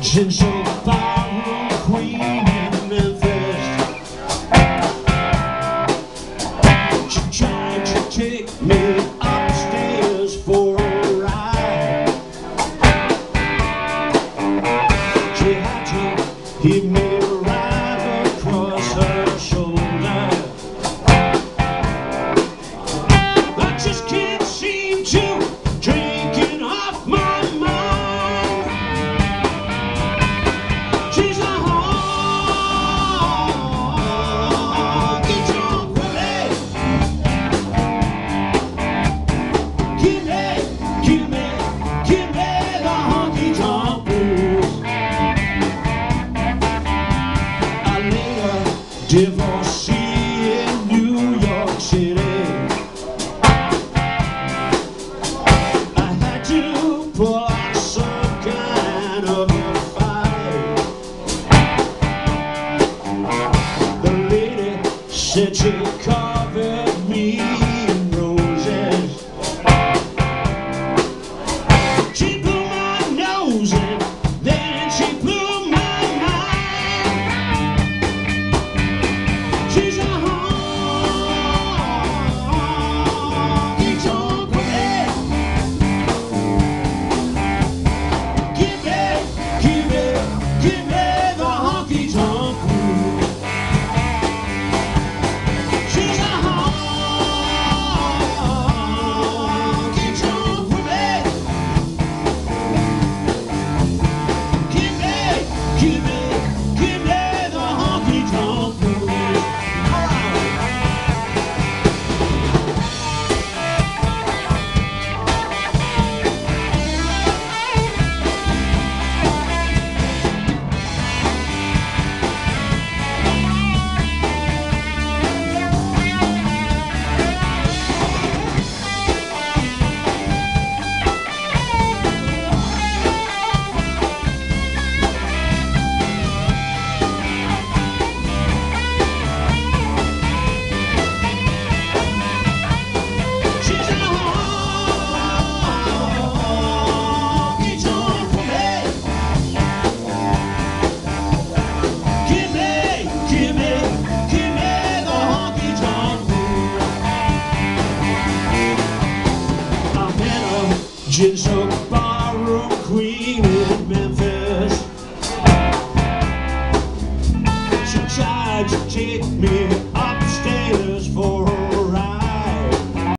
She's a barroom queen in Memphis. She tried to take me upstairs for a ride. She had to hit me right across her shoulder. I just can't seem to drink it off my mind. She's a honky tonk woman. Give me the honky tonk blues. I later divorcee in New York City. I had to put on some kind of a fight. The lady said she covered me in roses. She blew my nose and then she blew my mind. She's a honky tonk woman. Give me the honky tonk blues. She's a honky tonk woman. Give me the honky tonk blues. She's a honky tonk woman. Give me the honky tonk blues. I met a gin-soaked barroom queen in Memphis. She tried to take me up